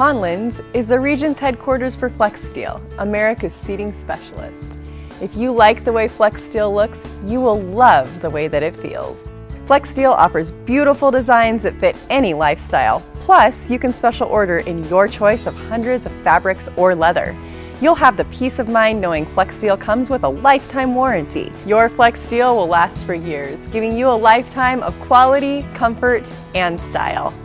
Conlin's is the region's headquarters for Flexsteel, America's seating specialist. If you like the way Flexsteel looks, you will love the way that it feels. Flexsteel offers beautiful designs that fit any lifestyle. Plus, you can special order in your choice of hundreds of fabrics or leather. You'll have the peace of mind knowing Flexsteel comes with a lifetime warranty. Your Flexsteel will last for years, giving you a lifetime of quality, comfort, and style.